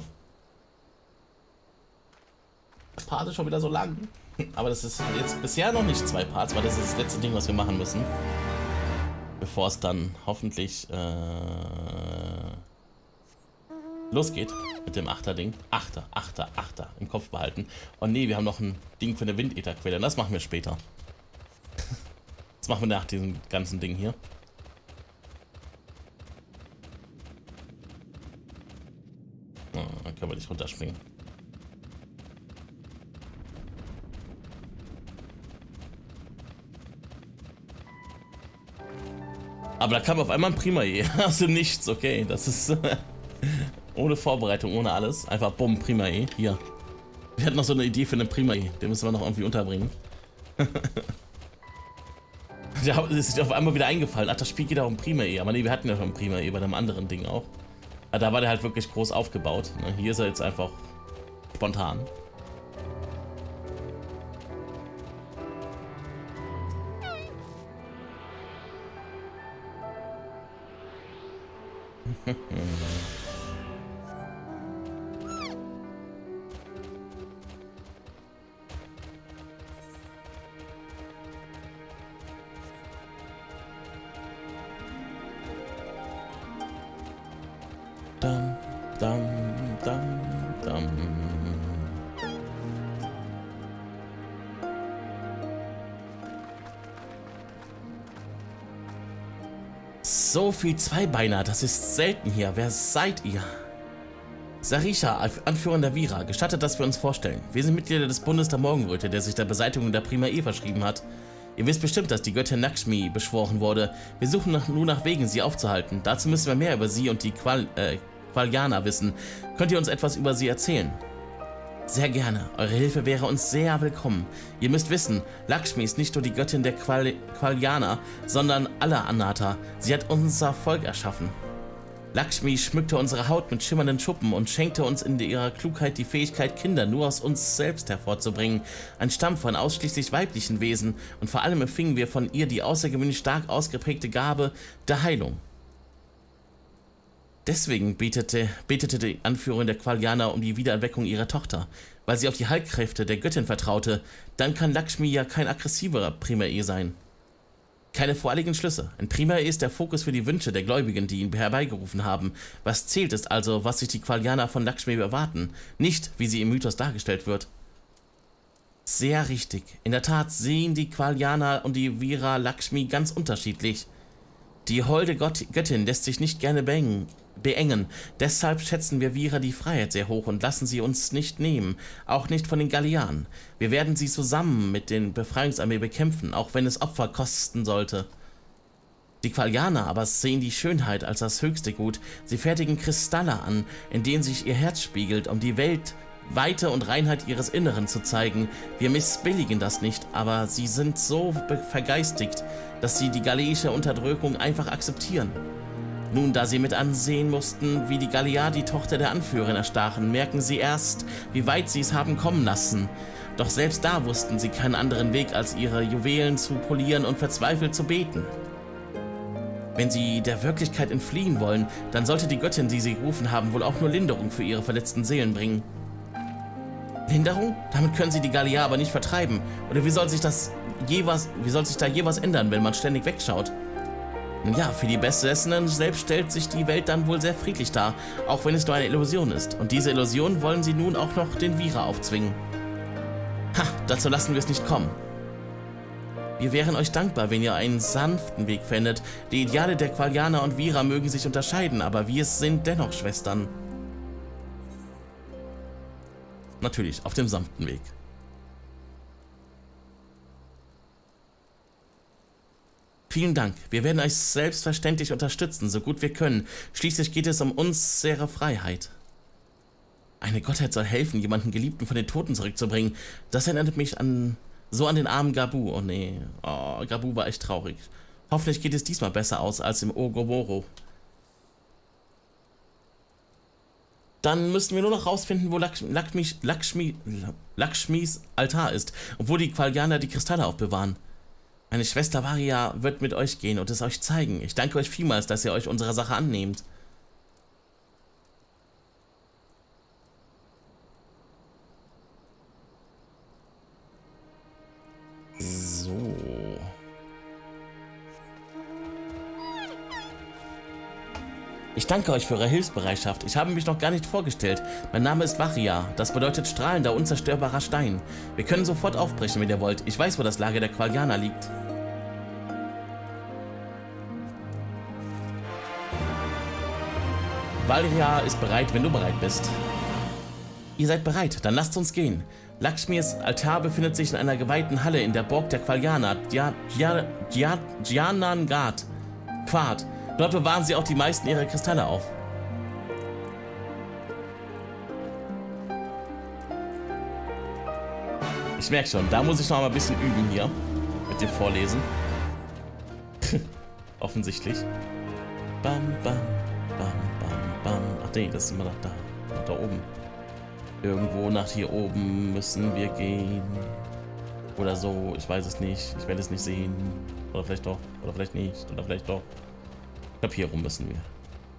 Das Part ist schon wieder so lang. Aber das ist jetzt bisher noch nicht zwei Parts, weil das ist das letzte Ding, was wir machen müssen. Bevor es dann hoffentlich äh, losgeht mit dem Achter-Ding. Achter, Achter, Achter im Kopf behalten. Oh nee, wir haben noch ein Ding für eine Windätherquelle. Das machen wir später. Das machen wir nach diesem ganzen Ding hier. Oh, dann können wir nicht runterspringen. Aber da kam auf einmal ein Primae. Also nichts, okay. Das ist ohne Vorbereitung, ohne alles. Einfach bumm, Primae. Hier. Wir hatten noch so eine Idee für einen Primae. Den müssen wir noch irgendwie unterbringen. Der ist auf einmal wieder eingefallen. Ach, das Spiel geht auch um Primae. Aber nee, wir hatten ja schon Primae bei dem anderen Ding auch. Aber da war der halt wirklich groß aufgebaut. Hier ist er jetzt einfach spontan. Dum, dum, dum, dum. So viel Zweibeiner, das ist selten hier. Wer seid ihr? Sarisha, Anführer der Vira, gestattet, dass wir uns vorstellen. Wir sind Mitglieder des Bundes der Morgenröte, der sich der Beseitigung der Primae verschrieben hat. Ihr wisst bestimmt, dass die Göttin Lakshmi beschworen wurde. Wir suchen nach, nur nach Wegen, sie aufzuhalten. Dazu müssen wir mehr über sie und die Qual, äh, Qualjana wissen. Könnt ihr uns etwas über sie erzählen? Sehr gerne. Eure Hilfe wäre uns sehr willkommen. Ihr müsst wissen, Lakshmi ist nicht nur die Göttin der Qual Qualjana, sondern aller Anata. Sie hat unser Volk erschaffen. Lakshmi schmückte unsere Haut mit schimmernden Schuppen und schenkte uns in ihrer Klugheit die Fähigkeit, Kinder nur aus uns selbst hervorzubringen. Ein Stamm von ausschließlich weiblichen Wesen, und vor allem empfingen wir von ihr die außergewöhnlich stark ausgeprägte Gabe der Heilung. Deswegen betete, betete die Anführerin der Qualjana um die Wiedererweckung ihrer Tochter, weil sie auf die Heilkräfte der Göttin vertraute. Dann kann Lakshmi ja kein aggressiverer Primae sein. Keine voreiligen Schlüsse. Ein Primae ist der Fokus für die Wünsche der Gläubigen, die ihn herbeigerufen haben. Was zählt, ist also, was sich die Qualjana von Lakshmi erwarten, nicht, wie sie im Mythos dargestellt wird. Sehr richtig. In der Tat sehen die Qualjana und die Vira Lakshmi ganz unterschiedlich. Die holde Gott Göttin lässt sich nicht gerne beengen. beengen. Deshalb schätzen wir Vira die Freiheit sehr hoch und lassen sie uns nicht nehmen, auch nicht von den Galianen. Wir werden sie zusammen mit den Befreiungsarmee bekämpfen, auch wenn es Opfer kosten sollte. Die Qualjaner aber sehen die Schönheit als das höchste Gut. Sie fertigen Kristalle an, in denen sich ihr Herz spiegelt, um die Welt, Weite und Reinheit ihres Inneren zu zeigen. Wir missbilligen das nicht, aber sie sind so vergeistigt, dass sie die galeische Unterdrückung einfach akzeptieren. Nun, da sie mit ansehen mussten, wie die Galea die Tochter der Anführerin erstachen, merken sie erst, wie weit sie es haben kommen lassen. Doch selbst da wussten sie keinen anderen Weg, als ihre Juwelen zu polieren und verzweifelt zu beten. Wenn sie der Wirklichkeit entfliehen wollen, dann sollte die Göttin, die sie gerufen haben, wohl auch nur Linderung für ihre verletzten Seelen bringen. Linderung? Damit können sie die Galea aber nicht vertreiben. Oder wie soll sich das je was, wie soll sich da je was ändern, wenn man ständig wegschaut? Nun ja, für die Besessenen selbst stellt sich die Welt dann wohl sehr friedlich dar, auch wenn es nur eine Illusion ist. Und diese Illusion wollen sie nun auch noch den Vira aufzwingen. Ha, dazu lassen wir es nicht kommen. Wir wären euch dankbar, wenn ihr einen sanften Weg fändet. Die Ideale der Qualianer und Vira mögen sich unterscheiden, aber wir sind dennoch Schwestern. Natürlich, auf dem sanften Weg. Vielen Dank. Wir werden euch selbstverständlich unterstützen, so gut wir können. Schließlich geht es um unsere Freiheit. Eine Gottheit soll helfen, jemanden Geliebten von den Toten zurückzubringen. Das erinnert mich an so an den armen Gabu. Oh nee, oh, Gabu war echt traurig. Hoffentlich geht es diesmal besser aus als im Ogoboro. Dann müssen wir nur noch rausfinden, wo Lakshmi, Lakshmi, Lakshmi, Lakshmis Altar ist und wo die Qualianer die Kristalle aufbewahren. Meine Schwester Varia wird mit euch gehen und es euch zeigen. Ich danke euch vielmals, dass ihr euch unserer Sache annehmt. So. Ich danke euch für eure Hilfsbereitschaft. Ich habe mich noch gar nicht vorgestellt. Mein Name ist Varia. Das bedeutet strahlender, unzerstörbarer Stein. Wir können sofort aufbrechen, wenn ihr wollt. Ich weiß, wo das Lager der Qualianer liegt. Varia ist bereit, wenn du bereit bist. Ihr seid bereit, dann lasst uns gehen. Lakshmis Altar befindet sich in einer geweihten Halle in der Burg der Qualianer, Djananan-Ghat. Quart. Dort bewahren sie auch die meisten ihrer Kristalle auf. Ich merke schon, da muss ich noch mal ein bisschen üben hier mit dem Vorlesen. Offensichtlich. Bam, bam, bam, bam, bam. Ach nee, das ist immer noch da, nach da oben. Irgendwo nach hier oben müssen wir gehen. Oder so, ich weiß es nicht. Ich werde es nicht sehen. Oder vielleicht doch, oder vielleicht nicht, oder vielleicht doch. Ich glaube, hier rum müssen wir.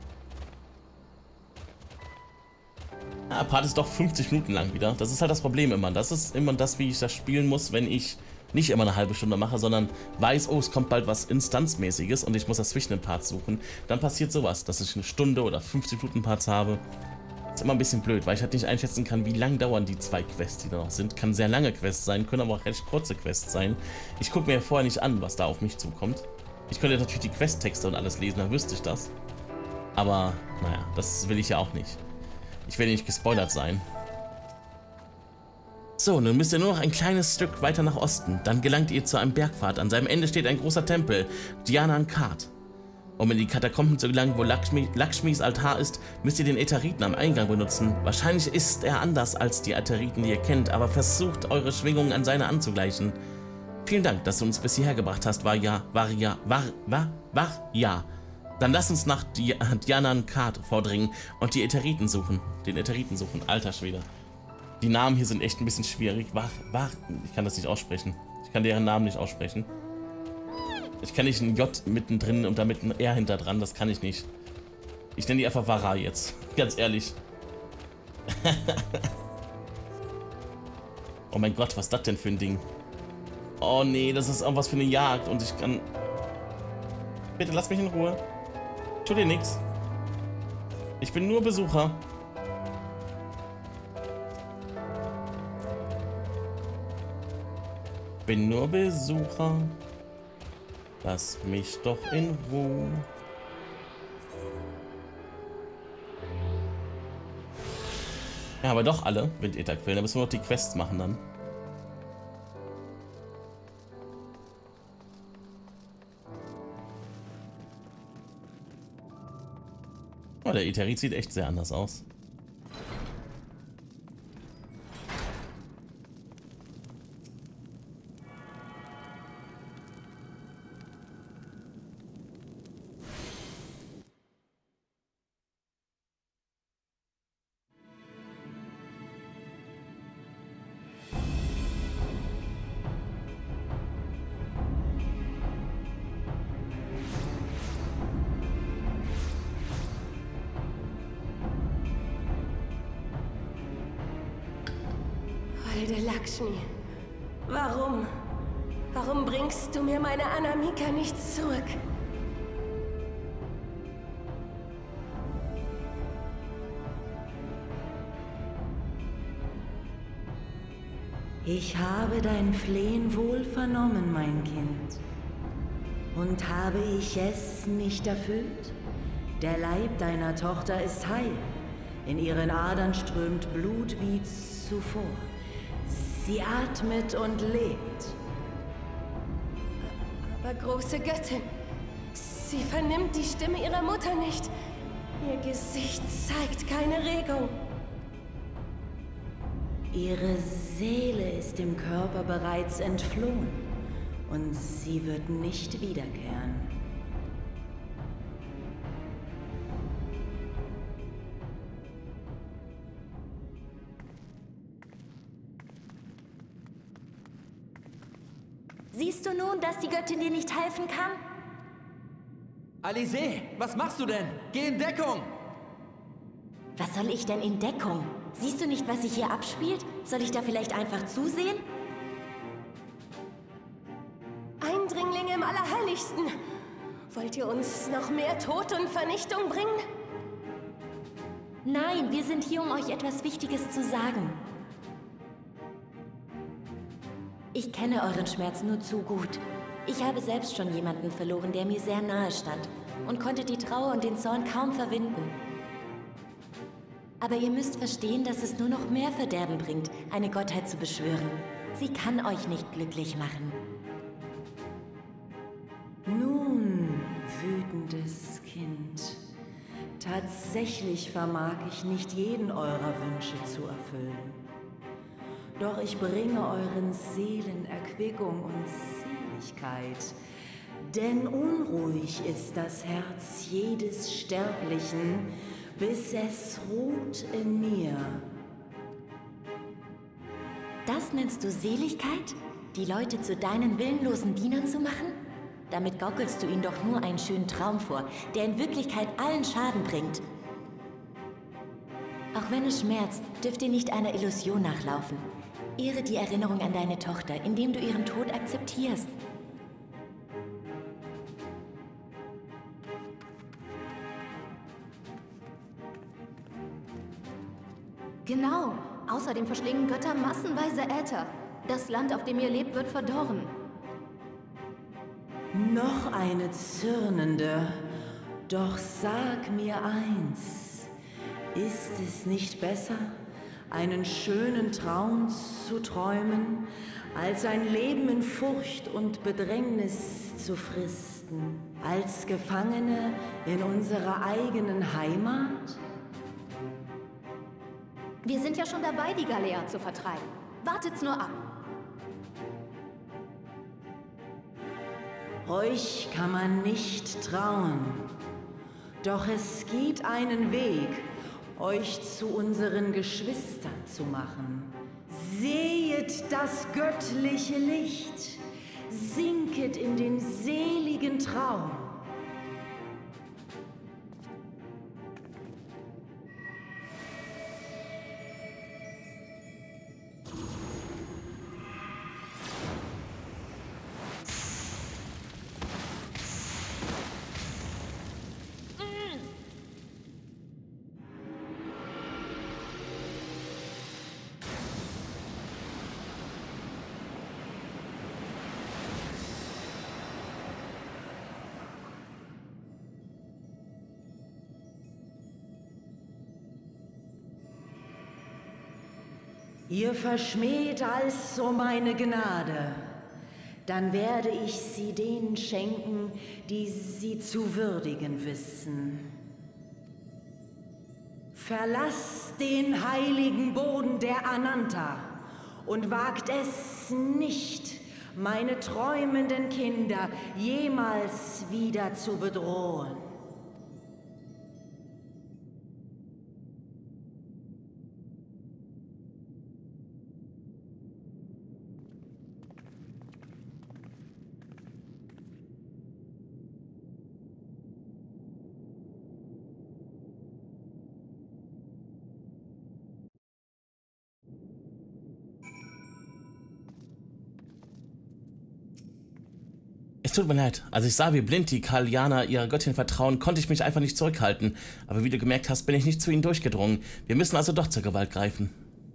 Ah, Part ist doch fünfzig Minuten lang wieder. Das ist halt das Problem immer. Das ist immer das, wie ich das spielen muss, wenn ich nicht immer eine halbe Stunde mache, sondern weiß, oh, es kommt bald was Instanzmäßiges und ich muss das zwischen den Parts suchen. Dann passiert sowas, dass ich eine Stunde oder fünfzig Minuten Parts habe. Ist immer ein bisschen blöd, weil ich halt nicht einschätzen kann, wie lang dauern die zwei Quests, die da noch sind. Kann sehr lange Quests sein, können aber auch recht kurze Quests sein. Ich gucke mir ja vorher nicht an, was da auf mich zukommt. Ich könnte natürlich die Questtexte und alles lesen, dann wüsste ich das. Aber, naja, das will ich ja auch nicht. Ich will nicht gespoilert sein. So, nun müsst ihr nur noch ein kleines Stück weiter nach Osten. Dann gelangt ihr zu einem Bergpfad. An seinem Ende steht ein großer Tempel, Djananan-Ghat. Um in die Katakomben zu gelangen, wo Lakshmi, Lakshmis Altar ist, müsst ihr den Ätheriten am Eingang benutzen. Wahrscheinlich ist er anders als die Ätheriten, die ihr kennt, aber versucht, eure Schwingungen an seine anzugleichen. Vielen Dank, dass du uns bis hierher gebracht hast, Varia, Varia, Var, Var, Varia. Dann lass uns nach Djananan-Ghat vordringen und die Ätheriten suchen. Den Ätheriten suchen, alter Schwede. Die Namen hier sind echt ein bisschen schwierig. Var, Var, ich kann das nicht aussprechen. Ich kann deren Namen nicht aussprechen. Ich kann nicht ein J mittendrin und damit ein R hinter dran, das kann ich nicht. Ich nenne die einfach Vara jetzt, ganz ehrlich. Oh mein Gott, was ist das denn für ein Ding? Oh nee, das ist irgendwas für eine Jagd und ich kann... Bitte lass mich in Ruhe. Tu dir nichts. Ich bin nur Besucher. Bin nur Besucher. Lass mich doch in Ruhe. Ja, aber doch alle Windätherquellen. Da müssen wir noch die Quests machen dann. Oh, der Ätherit sieht echt sehr anders aus. holde Lakshmi. Warum? Warum bringst du mir meine Anamika nicht zurück? Ich habe dein Flehen wohl vernommen, mein Kind. Und habe ich es nicht erfüllt? Der Leib deiner Tochter ist heil. In ihren Adern strömt Blut wie zuvor. Sie atmet und lebt. Aber große Göttin, sie vernimmt die Stimme ihrer Mutter nicht. Ihr Gesicht zeigt keine Regung. Ihre Seele ist dem Körper bereits entflohen und sie wird nicht wiederkehren. Siehst du nun, dass die Göttin dir nicht helfen kann? Alice, was machst du denn? Geh in Deckung! Was soll ich denn in Deckung? Siehst du nicht, was sich hier abspielt? Soll ich da vielleicht einfach zusehen? Eindringlinge im Allerheiligsten! Wollt ihr uns noch mehr Tod und Vernichtung bringen? Nein, wir sind hier, um euch etwas Wichtiges zu sagen. Ich kenne euren Schmerz nur zu gut. Ich habe selbst schon jemanden verloren, der mir sehr nahe stand und konnte die Trauer und den Zorn kaum verwinden. Aber ihr müsst verstehen, dass es nur noch mehr Verderben bringt, eine Gottheit zu beschwören. Sie kann euch nicht glücklich machen. Nun, wütendes Kind, tatsächlich vermag ich nicht jeden eurer Wünsche zu erfüllen. Doch ich bringe euren Seelen Erquickung und Seligkeit, denn unruhig ist das Herz jedes Sterblichen, bis es ruht in mir. Das nennst du Seligkeit? Die Leute zu deinen willenlosen Dienern zu machen? Damit gaukelst du ihnen doch nur einen schönen Traum vor, der in Wirklichkeit allen Schaden bringt. Auch wenn es schmerzt, dürft ihr nicht einer Illusion nachlaufen. Ehre die Erinnerung an deine Tochter, indem du ihren Tod akzeptierst. Genau. Außerdem verschlingen Götter massenweise Äther. Das Land, auf dem ihr lebt, wird verdorren. Noch eine zürnende. Doch sag mir eins. Ist es nicht besser, einen schönen Traum zu träumen, als ein Leben in Furcht und Bedrängnis zu fristen, als Gefangene in unserer eigenen Heimat? Wir sind ja schon dabei, die Galea zu vertreiben. Wartet's nur ab. Euch kann man nicht trauen. Doch es gibt einen Weg, euch zu unseren Geschwistern zu machen. Sehet das göttliche Licht, sinket in den seligen Traum. Ihr verschmäht also meine Gnade, dann werde ich sie denen schenken, die sie zu würdigen wissen. Verlasst den heiligen Boden der Ananta und wagt es nicht, meine träumenden Kinder jemals wieder zu bedrohen. tut mir leid. Als ich sah, wie blind die Gallianer ihrer Göttin vertrauen, konnte ich mich einfach nicht zurückhalten. Aber wie du gemerkt hast, bin ich nicht zu ihnen durchgedrungen. Wir müssen also doch zur Gewalt greifen.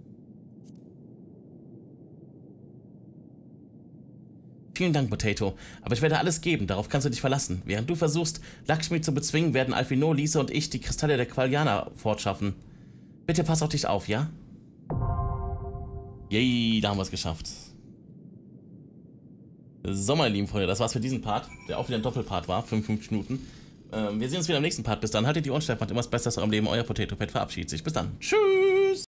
Vielen Dank, Potato. Aber ich werde alles geben, darauf kannst du dich verlassen. Während du versuchst, Lakshmi zu bezwingen, werden Alphinaud, Lise und ich die Kristalle der Gallianer fortschaffen. Bitte pass auf dich auf, ja? Yay, da haben wir es geschafft. So, meine lieben Freunde, das war's für diesen Part, der auch wieder ein Doppelpart war, fünfundfünfzig Minuten. Ähm, wir sehen uns wieder im nächsten Part. Bis dann, haltet die Ohren steif, macht immer das Beste aus eurem Leben. Euer Potato Pet verabschiedet sich. Bis dann. Tschüss!